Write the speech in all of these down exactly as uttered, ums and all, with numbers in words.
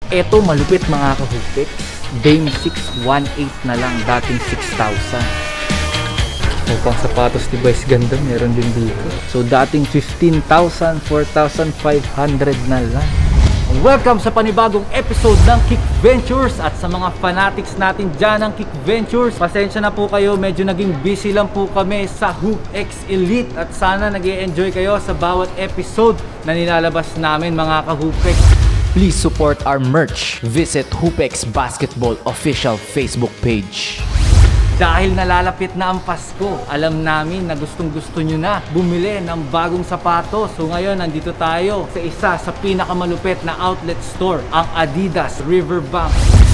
Eto malupit mga kahupik. Dame six eighteen na lang, dating six thousand. O pang sapatos device ganda, meron din dito. So dating fifteen thousand, four thousand five hundred na lang. Welcome sa panibagong episode ng Kick Ventures. At sa mga fanatics natin dyan ng Kick Ventures, pasensya na po kayo, medyo naging busy lang po kami sa HoopX Elite. At sana nag-e-enjoy kayo sa bawat episode na nilalabas namin mga ka-HoopX. Please support our merch. Visit HoopX Basketball official Facebook page. Dahil nalalapit na ang Pasko, alam namin na gustong gusto nyo na bumili ng bagong sapatos. So ngayon, nandito tayo sa isa sa pinakamalupit na outlet store, ang Adidas Riverbank.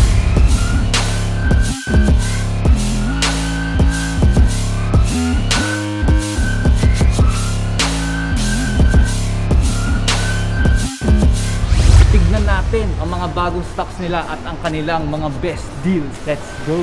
Tignan natin ang mga bagong stocks nila at ang kanilang mga best deals. Let's go!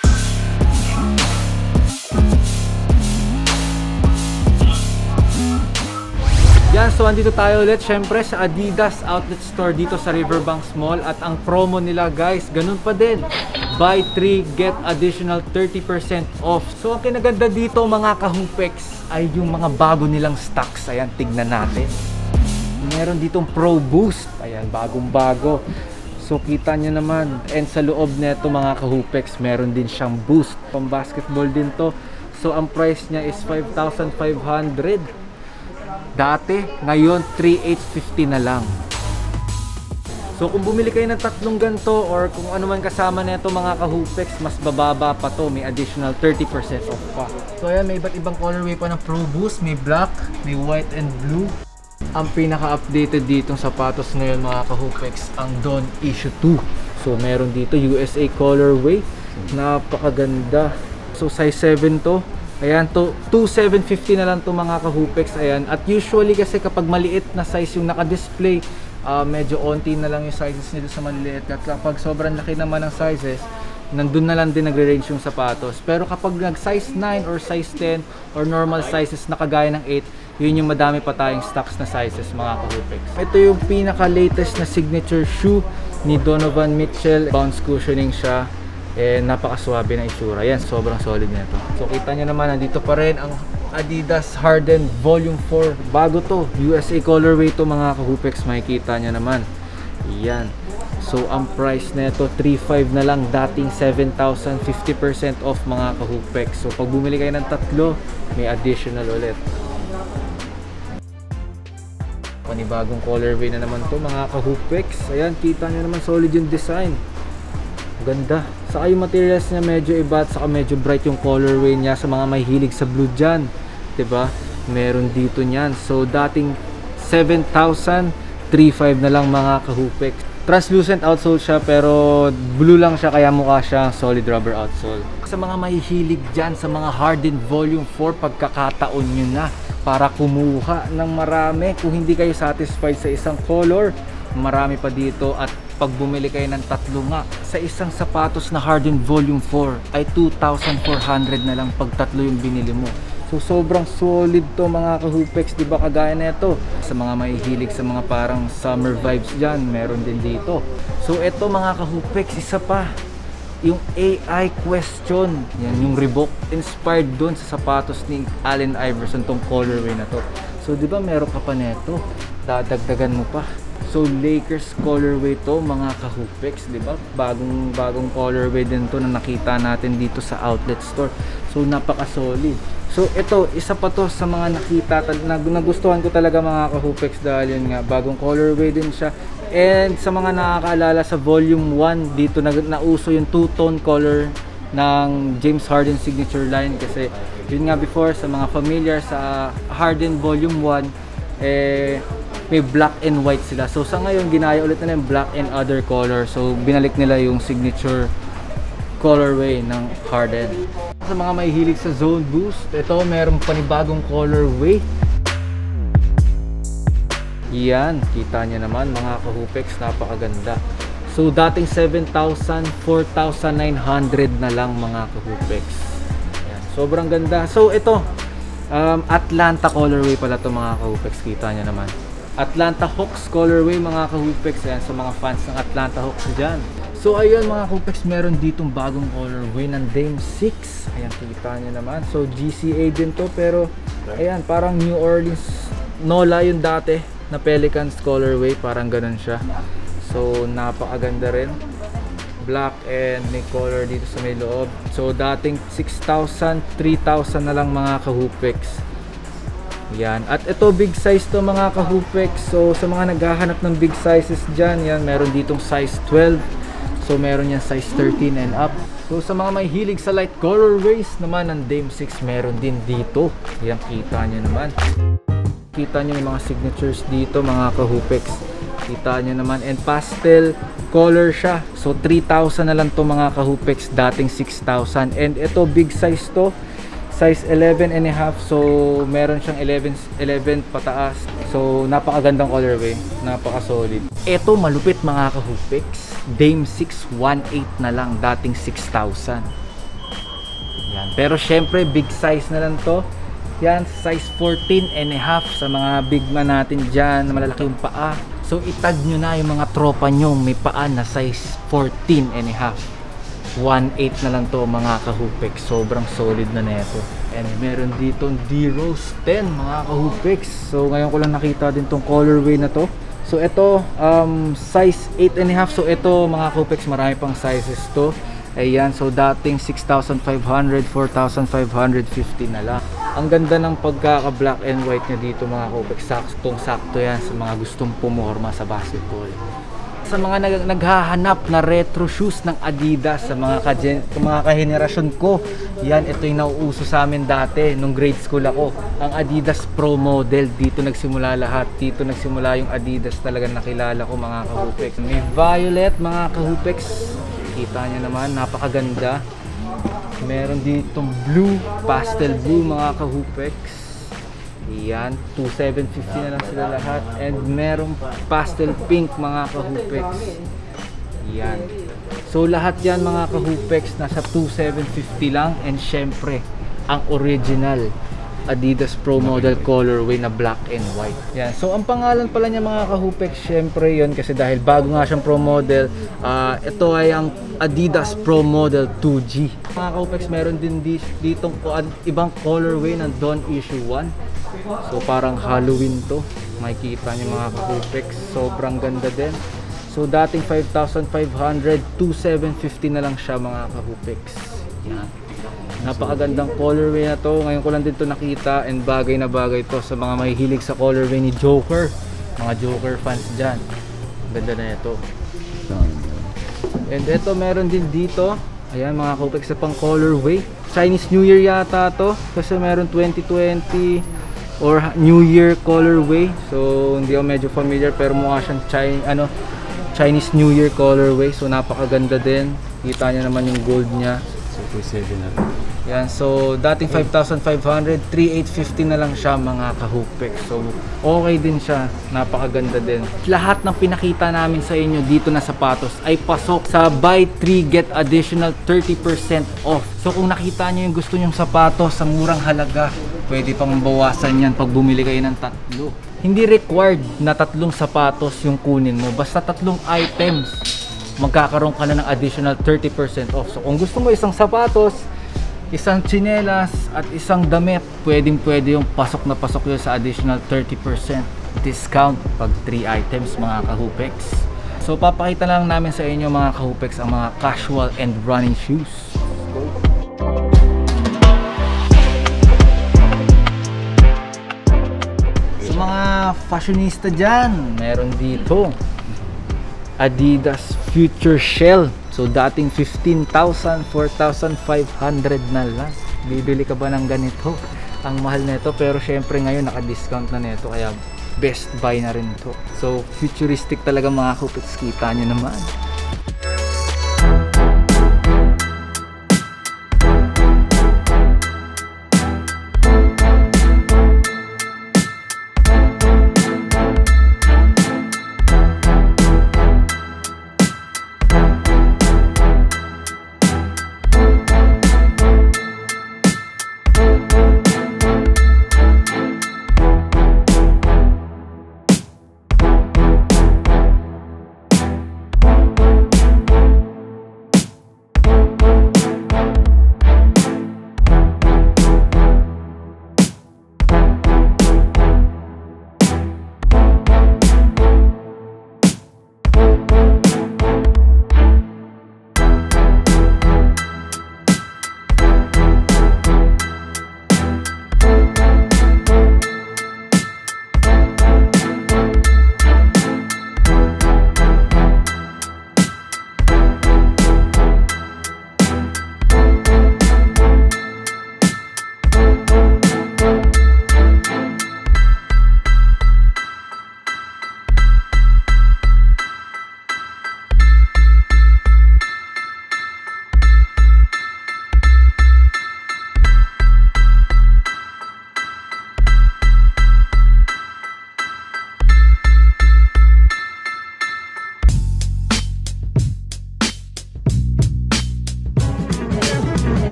Yan, so andito tayo ulit syempre sa Adidas outlet store dito sa Riverbank Mall. At ang promo nila guys, ganun pa din, buy three get additional thirty percent off. So ang kinaganda dito mga ka-HoopX ay yung mga bago nilang stocks. Ayan, tignan natin. Meron ditong Pro Boost, ayan, bagong bago. So kita nyo naman, and sa loob neto mga ka-HoopX meron din siyang boost. Pang basketball din to. So ang price niya is five thousand five hundred. Dati, ngayon three thousand eight hundred fifty na lang. So kung bumili kayo ng tatlong ganito or kung ano man kasama nito mga ka-HoopX, mas bababa pa to, may additional thirty percent off pa. So ayan, may iba't ibang colorway pa ng Pro Boost, may black, may white and blue. Ang pinaka-updated ditong sapatos ngayon mga ka-HoopX, ang Dawn Issue two. So meron dito U S A colorway, napakaganda. So size seven to. Ayan, to two thousand seven hundred fifty na lang to mga ka-HoopX. Ayan, at usually kasi kapag maliit na size yung naka-display, uh, medyo onti na lang yung sizes nito sa maliliit. At kapag sobrang laki naman ng sizes, nandun na lang din nagre-range yung sapatos. Pero kapag nag-size nine or size ten or normal sizes na kagaya ng eight, yun yung madami pa tayong stocks na sizes mga ka-HoopX. Ito yung pinaka-latest na signature shoe ni Donovan Mitchell. Bounce cushioning siya. Eh, napakaswabe na itsura. Yan, sobrang solid nito. So kita nyo naman, nandito pa rin ang Adidas Harden Volume four. Bago to, U S A colorway to mga ka-HoopX, makikita nyo naman. Yan. So ang price nito three thousand five hundred na lang, dating seven thousand, fifty percent off mga ka-HoopX. So pag bumili kayo ng tatlo, may additional ulit. Panibagong colorway na naman to mga ka-HoopX. Ayan, kita nyo naman, solid yung design. Ganda. Saka yung materials niya medyo iba at saka medyo bright yung colorway niya sa mga may hilig sa blue dyan, diba? Meron dito niyan. So dating seven thousand, three thousand five na lang mga ka-HoopX. Translucent outsole siya pero blue lang siya kaya mukha siya solid rubber outsole. Sa mga may hilig dyan sa mga Harden Volume four, pagkakataon nyo na para kumuha ng marami. Kung hindi kayo satisfied sa isang color, marami pa dito. At pag bumili kayo ng tatlo nga, sa isang sapatos na Harden Volume four ay two thousand four hundred na lang pag tatlo yung binili mo. So sobrang solid to mga ka-HoopX, di ba? Kagaya nito sa mga mahihilig sa mga parang summer vibes dyan, meron din dito. So eto mga ka-HoopX, isa pa, yung A I question, yan yung Reebok, inspired dun sa sapatos ni Allen Iverson, tong colorway na to. So di ba meron ka pa neto, dadagdagan mo pa. So Lakers colorway to mga ka-HoopX, di ba? Bagong bagong colorway din to na nakita natin dito sa outlet store. So napaka-solid. So ito, isa pa to sa mga nakita na nagustuhan ko talaga mga ka-HoopX dahil yun nga, bagong colorway din siya. And sa mga nakakaalala sa Volume one, dito na nauso yung two-tone color ng James Harden signature line kasi yun nga before sa mga familiar sa Harden Volume one, eh may black and white sila. So sa ngayon ginaya ulit na yung black and other color. So binalik nila yung signature colorway ng Harden. Sa mga mahihilig sa Zone Boost, ito merong panibagong colorway. Yan, kita nyo naman mga ka-HoopX, napakaganda. So dating seven thousand, four thousand nine hundred na lang mga ka-HoopX. Yan, sobrang ganda. So ito, um, Atlanta colorway pala to mga ka-HoopX, kita nyo naman. Atlanta Hawks colorway mga ka-Hoopex. Ayan, sa mga fans ng Atlanta Hawks dyan. So ayun mga ka-Hoopex, meron ditong bagong colorway ng Dame six. Ayan, kita nyo naman. So G C A din to, pero ayan, parang New Orleans Nola yung dati na Pelicans colorway, parang ganun siya. So napakaganda rin, black and may color dito sa may loob. So dating six thousand, three thousand na lang mga ka-Hoopex. Yan, at ito big size to mga ka-Hoopex. So sa mga naghahanap ng big sizes dyan, yan, meron ditong size twelve. So meron yan size thirteen and up. So sa mga may hilig sa light colorways naman ng Dame six, meron din dito. Yan, kita nyo naman. Kita nyo yung mga signatures dito mga ka-Hoopex. Kita nyo naman, and pastel color siya. So three thousand na lang to mga ka-Hoopex, dating six thousand. And ito big size to, size eleven and a half. So meron siyang eleven, eleven pataas. So napakagandang colorway, napaka solid. Ito malupit mga ka-Hoopex, Dame six one eight na lang, dating six thousand. Yan, pero syempre big size na lang to. Yan, size fourteen and a half sa mga big man natin dyan na malalaki yung paa. So itag nyo na yung mga tropa nyo may paa na size fourteen and a half. one eight na lang to mga ka-Hoopex. Sobrang solid na neto. And meron ditong D-Rose ten mga ka-Hoopex. So ngayon ko lang nakita din tong colorway na to. So ito um, size eight and a half. So ito mga ka-Hoopex, marami pang sizes to. Ayan, so dating six thousand five hundred, four thousand five hundred fifty na lang. Ang ganda ng pagkaka black and white niya dito mga ka-Hoopex. Saktong sakto yan sa mga gustong pumorma sa basketball. Sa mga nag naghahanap na retro shoes ng Adidas, sa mga kagen mga kahenerasyon ko, yan, ito yung nauuso sa amin dati nung grade school ako, ang Adidas Pro Model. Dito nagsimula lahat, dito nagsimula yung Adidas talaga nakilala ko mga ka-Hoopex. May violet mga ka-Hoopex, kita nyo naman, napakaganda. Meron ditong blue, pastel blue mga ka-Hoopex. Yan, two thousand seven hundred fifty na lang sila lahat. And merong pastel pink mga ka-Hoopex. Yan. So lahat yan mga ka-Hoopex nasa two thousand seven hundred fifty lang. And syempre, ang original Adidas Pro Model colorway na black and white. Yan. So ang pangalan pala niya mga ka-Hoopex, syempre yun kasi dahil bago nga siyang Pro Model, uh, ito ay ang Adidas Pro Model two G. Mga ka-Hoopex, meron din ditong ibang colorway ng Dawn Issue one. So parang Halloween to. Makikita niyo mga ka-Hoopex, sobrang ganda din. So dating five thousand five hundred, two thousand seven hundred fifty na lang siya mga ka-Hoopex. Yan. Napakagandang colorway na to. Ngayon ko lang din to nakita, and bagay na bagay to sa mga mahihilig sa colorway ni Joker. Mga Joker fans dyan. Ganda na ito. And ito meron din dito. Ayan mga ka-Hoopex, sa pang colorway. Chinese New Year yata to. Kasi meron twenty twenty or New Year colorway. So hindi ako medyo familiar, pero mukha siyang China, ano, Chinese New Year colorway. So napakaganda din. Kita niyo naman yung gold niya. Yan, so dating five thousand five hundred, three thousand eight hundred fifty na lang siya mga ka-Hoopex. So okay din siya, napakaganda din. Lahat ng pinakita namin sa inyo dito na sapatos ay pasok sa buy three get additional thirty percent off. So kung nakita nyo yung gusto nyong sapatos sa murang halaga, pwede pang bawasan yan pag bumili kayo ng tatlo. Hindi required na tatlong sapatos yung kunin mo, basta tatlong items magkakaroon ka na ng additional thirty percent off. So kung gusto mo isang sapatos, isang tsinelas at isang damit, pwedeng pwede yung pasok na pasok yun sa additional thirty percent discount pag three items mga ka-Hoopex. So papakita lang namin sa inyo mga ka-Hoopex ang mga casual and running shoes. Sa mga fashionista dyan, meron dito Adidas Future Shell. So dating fifteen thousand, four thousand five hundred na lang. Bibili ka ba ng ganito? Ang mahal nito, pero syempre ngayon naka-discount na nito, kaya best buy na rin to. So futuristic talaga mga ka-Hoopex, kita nyo naman.